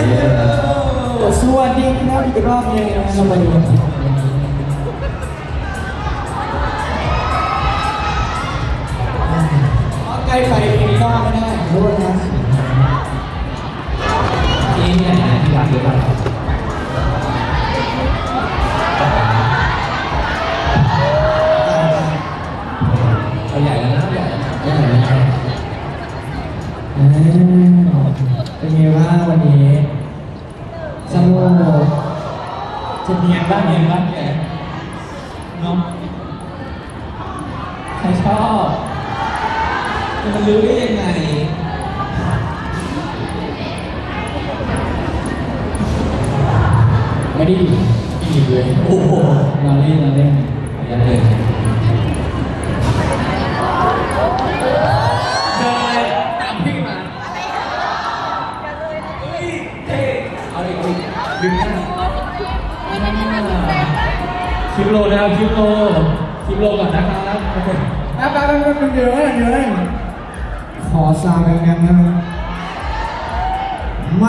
สวัสดีครับอีกรอบนึงนะเรามาดูใกล้ไปกินข้าวไม่ได้โทษนะนี่เนี่ยที่ร้านเดียวกันเอาใหญ่แล้วนะใหญ่เป็นไงบ้างวันนี้สนุกจะเนียนบ้างแกน้องใครชอบมันรู้ได้ยังไงไม่ได้ดีเลยโอ้โหมาเล่นอย่าเล่นตามพี่มาเอาดิดึงกันคลิปโลนะครับคลิปโลก่อนนะครับแป๊บเดี๋ยวขอซาวแรงๆนะมา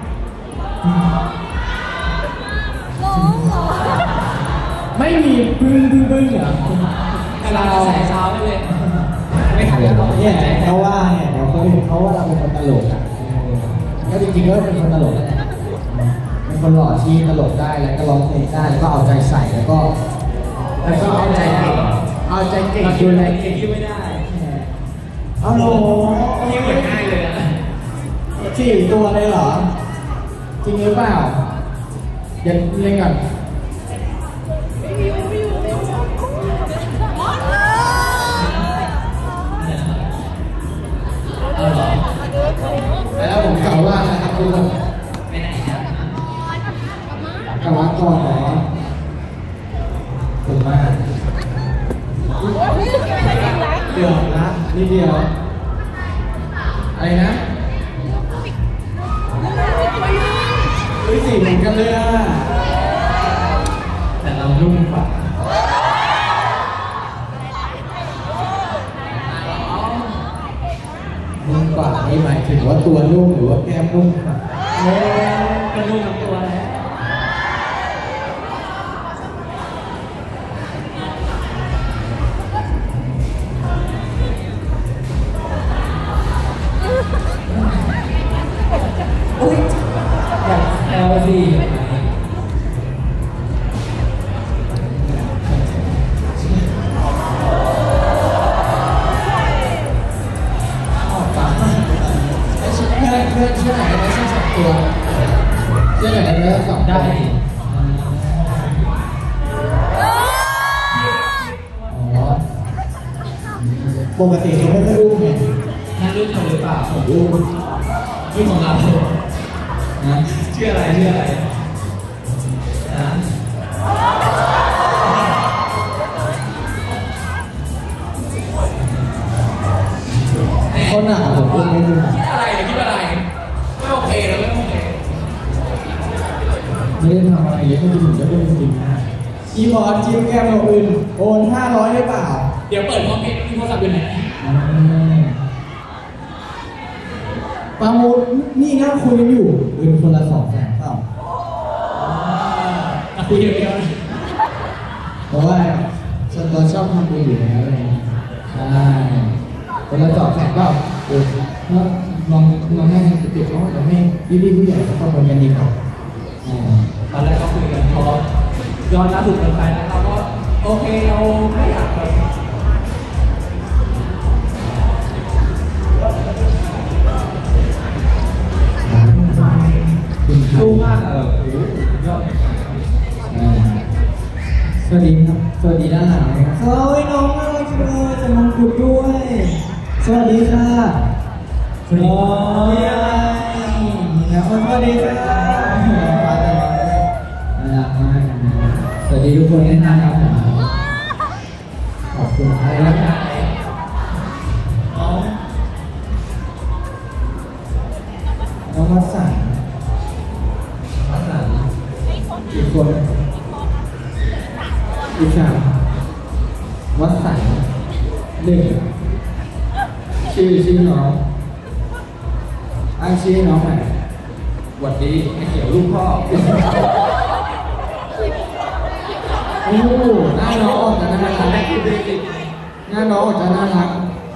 ไม่มีบึ้งเหรอเราใส่ซาวได้เลยไม่ทันแล้วเนี่ยเขาว่าเนี่ยเดี๋ยวเขาเห็นเขาว่าเราเป็นคนตลกอ่ะก็จริงๆก็เป็นคนตลกนั่นแหละเป็นคนหล่อที่ตลกได้แล้วก็ร้องเพลงได้แล้วก็เอาใจใส่แล้วก็เอาใจเก่งดูแลเก่งที่ไม่ได้เอาโหที่เหมือนง่ายเลยนะ4 ตัวเลยเหรอจริงหรือเปล่าเดี๋ยวเล่นก่อนแล้วผมกล่าวว่านะครับทุกคนไปไหนครับกล่าวว่าก่อนนะถูกมากเดือดนะนิดเดียวอะไรนะสีเหมือนกันเลยอ่ะแต่เรานุ่มกว่านี่หมายถึงว่าตัวนุ่มหรือว่าแก้มนุ่มค่ะเป็นนุ่มทั้งตัวแล้วอุ้ยอยากแซวสิเชื่อไหนได้สัก2 ตัวเชื่อไหนได้สัก2ได้ปกติเขาไม่ค่อยรู้ไงนั่นรู้ทำหรือเปล่ารู้ของเรานะเชื่ออะไรนะเขาหนาผมพูดไม่รู้คิดอะไรไม่โอเคแล้วไม่โอเคไม่ได้ทำอะไรเลยก็ดูเหมือนจะเป็นจริงนะอีบอสจิ้มแก้มเราอื่นโอน500ได้เปล่าเดี๋ยวเปิดพร้อมเพจที่โทรศัพท์อยู่ไหนปาโมดนี่นั่งคุยกันอยู่เป็นคนละ200,000เปล่าคุยเดียวเพราะว่าส่วนตัวชอบทำบุญอยู่แล้วเลยใช่คนละ200,000เปล่าลองให้เด็กๆลองให้พี่ผู้ใหญ่เขาเข้ามากันดีกว่าตอนแรกก็คุยกันพอย้อนล่าสุดไปนะครับก็โอเคเราไม่อยากไปสู้มากยอดสวัสดีครับสวัสดีด้านหลังนะครับโอ้ยน้องน่ารักจังเลยจะมองกุดด้วยสวัสดีค่ะสวัสดีแล้วสวัสดีค่ะน่ารักมากสวัสดีทุกคนนะครับขอบคุณอะไรนะครับน้องวัดสันอีกคนอีก3วัดสัน1ชื่อน้องชื่อน้องใหม่หวัดดีไอ้เขียวลูกพ่อโอ้หน้าน้องออกจะน่ารักหน้าน้องออกจะน่ารัก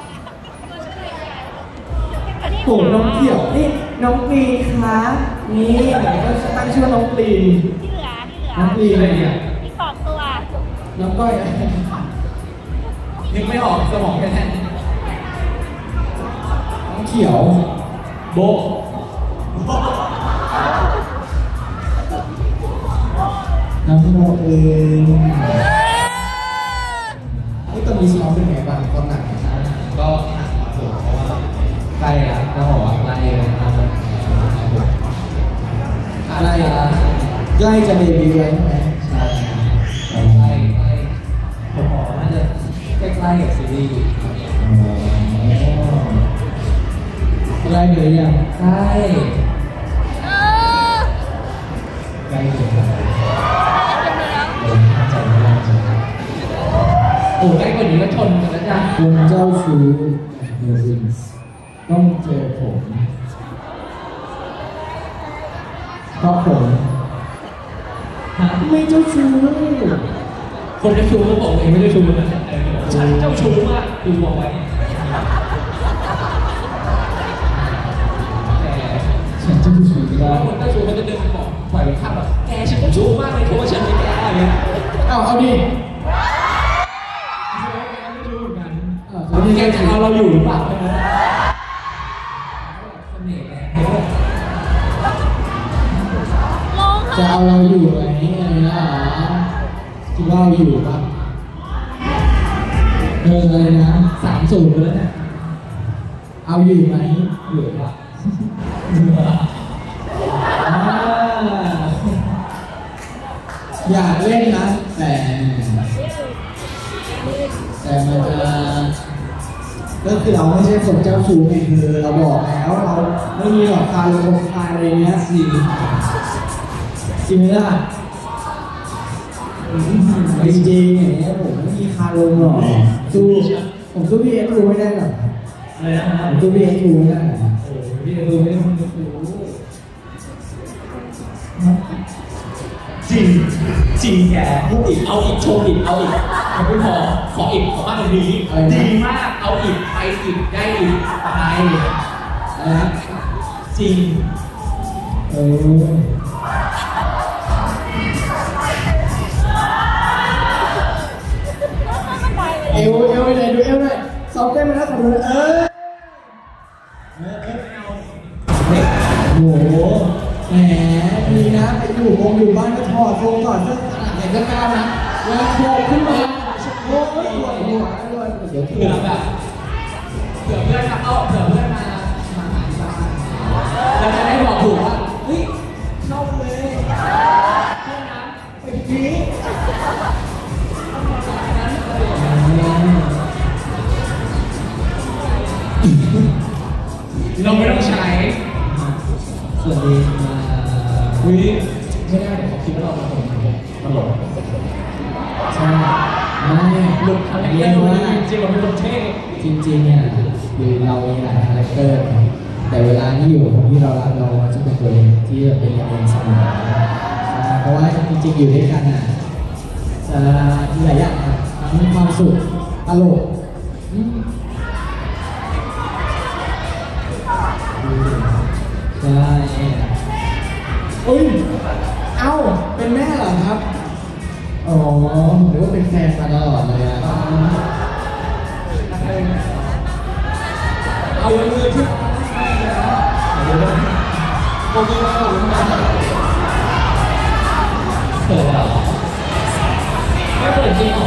โหน้องเขียวนี่น้องปีนคะนี่ก็ตั้งชื่อน้องปีนน้องปีนอะไรเนี่ยมีสองตัวน้องก้อยนึกไม่ออกสมองแค่นั้นน้องเขียวโบน้องโมเองนี่ตอนนี้ซ้อมเป็นไงบ้างตอนหนักก็หนักมาผมเพราะว่าใกล้ละก็บอกว่าใกล้นะครับอะไรใกล้จะเดบิวต์แล้วใช่ไหมใช่ใกล้ผมบอกว่าน่าจะใกล้ๆกับซีรีส์ใกล้เลยยังใกล้ใกล้เลยโอ้ใกล้กว่านี้ก็ชนกันแล้วจ้ะคุณเจ้าชู้เดวินส์ต้องเจอผมเพราะผมไม่เจ้าชู้คนเจ้าชู้ก็บอกเองไม่เจ้าชู้นะฉันเจ้าชู้มากดูบอกไว้ฉันเจ้าชู้แล้วคนเจ้าชู้เขาจะเดินไปบอกปล่อยไปข้ามแบบแกฉันเจ้าชู้มากเลยเพราะว่าฉันไม่แก้อะไรเนี่ยเอาดิแกจะเอาเราอยู่หรือเปล่าจะเอาเราอยู่ไหมอะไรนะคิดว่าเราอยู่ป่ะอะไรนะ30เลยนะเอาอยู่ไหมอยู่ป่ะอยากเล่นนะแต่มันจะก็คือเราไม่ใช่คนเจ้าชู้คือเราบอกแล้วเราไม่มีหรอกการลงคายอะไรเงี้ยสิจริงไหมล่ะจริงๆอย่างเงี้ยผมไม่มีคาลงหรอกผมสู้พี่เอสรู้ไม่ได้หรอกอะไรนะผมสู้พี่เอสรู้ไม่ได้โอ้พี่เอสรู้ไม่ได้คนจะรู้จริงแกพูดอีกเอาอีกโชว์อีกเอาอีกไม่พอขออีกขอมากกว่านี้ดีมากเอาอีกไปอีกได้อีกไปนะจริงเอวไปไหนดูเอวหน่อยซ้อมเต้นมาแล้วขอดูโอ้โหแหมดีนะไปอยู่บ้านก็ถอดโฟมก่อนเสื้อไหนก็กล้านะแล้วโผล่ขึ้นมาโอ้ยหัวเดี๋ยวเผื่อแบบเผื่อเพื่อนมาเผื่อเพื่อนมาหาที่บ้านเราจะได้บอกถูกว่าเฮ้ยเข้าเลยห้องน้ำไปทีเราไม่ต้องใช้สวัสดีวิไม่ได้เดี๋ยวเขาคิดว่าเราเป็นคนตลกใช่ไม่หลุดอะไรเงี้ยว่าจริงเราเป็นคนเท่จริงๆเนี่ยคือเรามีหลายคาแรคเตอร์แต่เวลาที่อยู่ของที่เรารักเราจะเป็นตัวเองที่เป็นตัวเองเสมอเพราะว่าจริงๆอยู่ด้วยกันอ่ะจะมีหลายอย่างทั้งความสุขตลกใช่อุ้ยเอ้าเป็นแม่เหรอครับอ๋อหรือว่าเป็นแฟนมาตลอดเลยอ่ะเอาเลยที่โอเคแล้วเปิดแล้วไม่เปิดจริงหรอ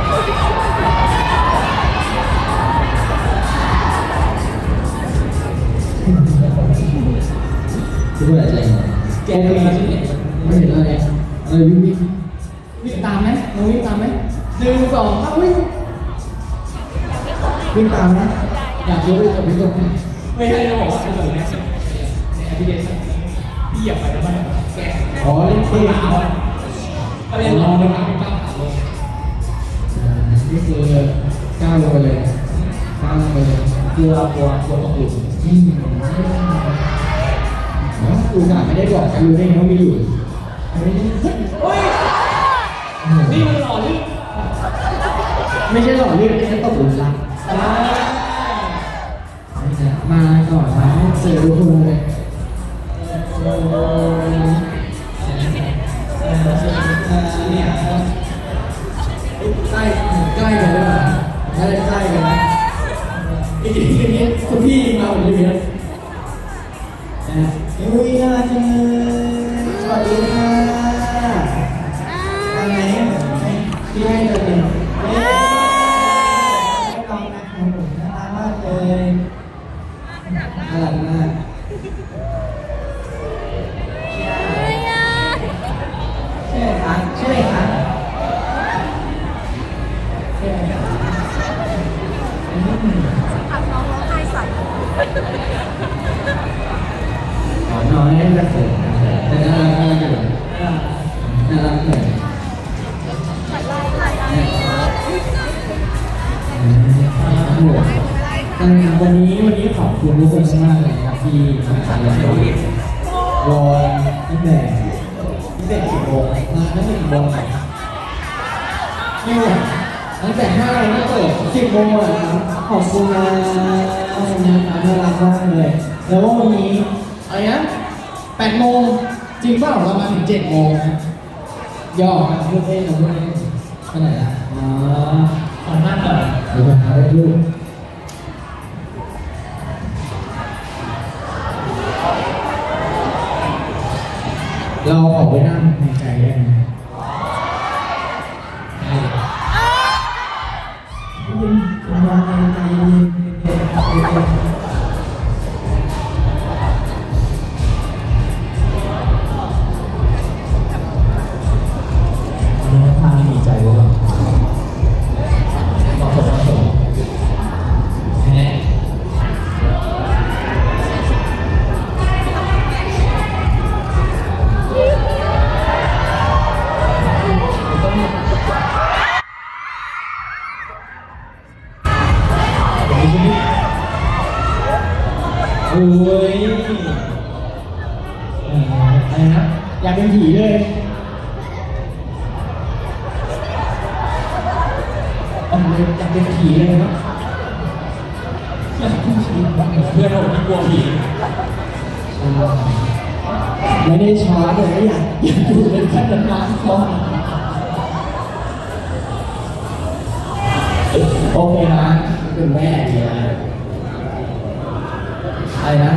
คุณพูดอะไรแกไม่เห็นไม่เห็นอะไรวิ่งตามไหมเราวิ่งตามไหม1 2วิ่งตามนะอยากรู้ว่าจะวิ่งตรงไหนไม่ให้เราบอกว่าจะแบบนี้ในแอปพลิเคชันพี่อยากไปแล้วบ้างแกอ๋อเล่นเกมก็เล่นลองไปตามก้าวขาลงนี่คือก้าวลงไปเลยก้าวลงไปเลยกลัวตกหลุมคุณอ่ะไม่ได้บอกกันรู้ได้ไงว่ามีอยู่โอ้ยนี่มันหล่อลื่นไม่ใช่หล่อลื่นแค่ตกหลุมรักมาก่อนมาให้เจอทุกคนเลยเนี่ยใกล้กันเลยนะใกล้กันนะอีกทีนี้คุณพี่มาหมดเลยนะอุ้ยน่ารักจังเลยสวัสดีค่ะอะไรพี่ให้เลยไม่ลองนะครับผมน่ารักมากเลยน่ารักมากใช่ไหมคะใช่ไหมคะใช่ไหมคะผักน้องร้องไห้ใส่น้อยจะเขินแต่น่ารักมากเลยน่ารักเลยวันนี้ขอบคุณทุกคนมากเลยครับที่มาทานเรารอตั้งแต่กี่โมงมาตั้งแต่กี่โมงไหนนี่หว่าตั้งแต่5 โมงก็เปิด10 โมงอ่ะขอบคุณนะน่ารักมากเลยแล้วว่าวันนี้อะไรนะ8 โมงจริงเปล่าเรามาถึง7 โมงนะย่อมาพูดเล่นเราพูดเล่นขนาดนั้นขอบมากเลยเดี๋ยวหาได้ดูเราขอไปนั่งในใจได้ไหมวางในใจเย็นๆทางมีใจหรือเปล่าบอกผมแน่โอ้ยอะไรนะอยากเป็นผีเลยอยากเป็นผีเลยนะอยากเป็นผีเพื่อนผมไม่กลัวผีไม่ได้ช้าเลยอยากอยู่เป็นขั้นนานๆก่อนโอเคนะเป็นแม่ดีนะอะไรนะ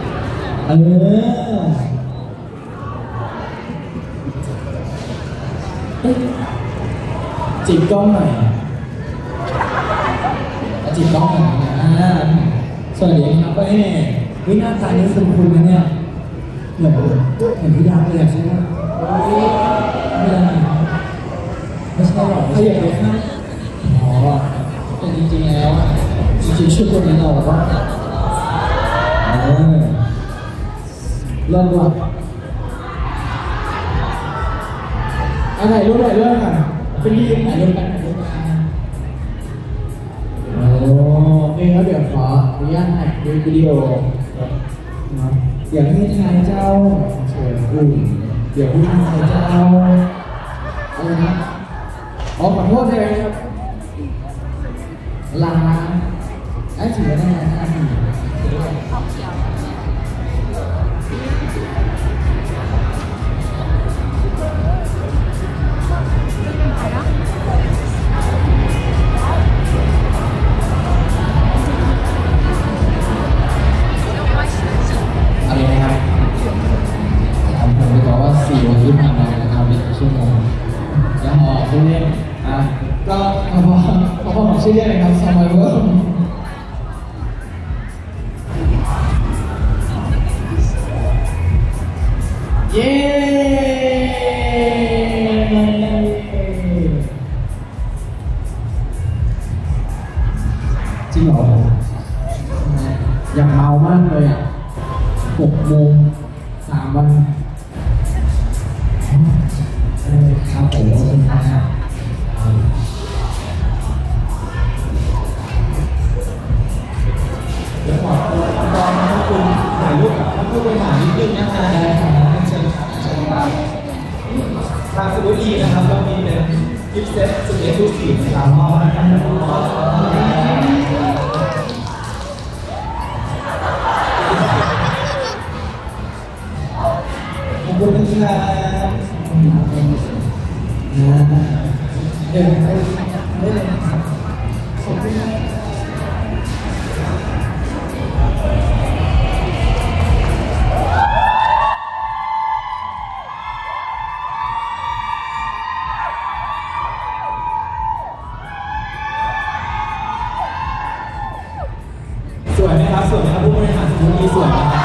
จีบกล้องหน่อยจีบกล้องหน่อยนะสวัสดีครับเป้วิหน้าตาเนี่ยคุณนะเนี่ยเหมือนพี่ยักษ์เลยใช่ไหมไม่ใช่หรอกเขาอยากไปข้างอ๋อแต่จริงๆแล้วจริงๆชุดตัวนี้เราว่าเริ่มว่าถ่ายรูปกันเป็นรีบถ่ายรูปกันโอ้นี่ครับเดี๋ยวขออนุญาตถ่ายวิดีโอเดี๋ยวให้ทายเจ้าเชิญคุณเดี๋ยวพี่ทายเจ้าอะไรนะขอโทษได้ไหมครับลาไอ้ถือว่าได้นะอะไรนะครับผมจะบอกว่า4 วันที่ผ่านมานะครับ1 ชั่วโมงยังออกชื่อเล่นก็พอของชื่อเล่นนะครับ Survivor เย้จริงเหรออยากเมามากเลยอ่ะ6 โมง 3 วันครับผมขอบคุณครับเดี๋ยวขอตัวตอนให้คุณถ่ายรูปกับท่านผู้บริหารนิดนึงนะคะทางสมุทรีนะครับเรามีเป็นกิฟต์เซตสุดเอ็กซ์คลูซีฟนะครับมอบให้กับน้องๆขอบคุณนะครับเดี๋ยวได้เลยนะครับขอบคุณมากสวยไหมครับสวยไหมครับผู้บริหารสมุทรีสวยไหมครับ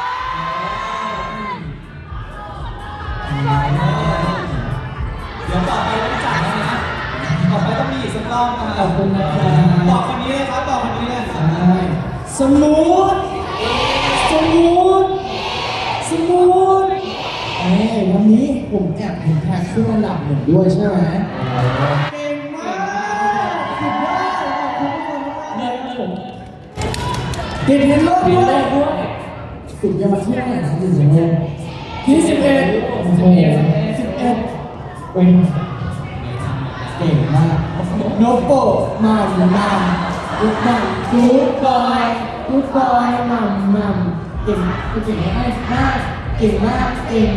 เดี๋ยวต่อไปต้องจ่ายแล้วนะต่อไปต้องมีอีกสักรอบนะครับขอบคุณนะครับบอกคนนี้เลยครับบอกคนนี้เลยสมุทรสมุทรสมุทรวันนี้ผมแอบเห็นแท็กขึ้นอันดับ1ด้วยใช่ไหมเก่งมากสุดยอดขอบคุณทุกคนมากเลยผมติดเทรนด์โลกด้วยสุดยอดที่ไหนนะที่11โอ้โห11เป็นเก่งมากโนโปมันลูกมันกู๊ดบอยมัมเก่งมากเก่งมากเย้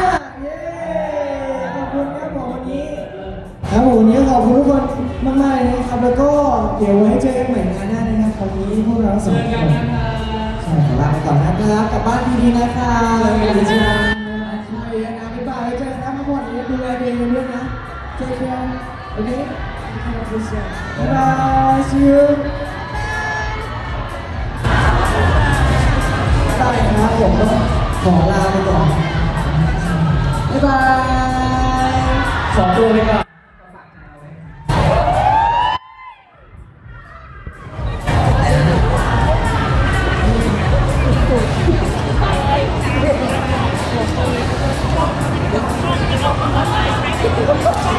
ขอบคุณครับผมวันนี้ครับผมวันนี้ขอบคุณทุกคนมากๆเลยนะครับแล้วก็เดี๋ยวไว้เจอกันใหม่งานหน้านะครับวันนี้พวกเราสองคนใช่ขอลาไปก่อนนะครับกลับบ้านดีๆนะครับบ๊ายบายเจอกันนะทุกคนดูแลตัวเองด้วยนะเจอกันโอเคบ๊ายบาย see you ได้ครับผมก็ขอลาไปก่อนบ๊ายบายขอตัวไปก่อน Thank you.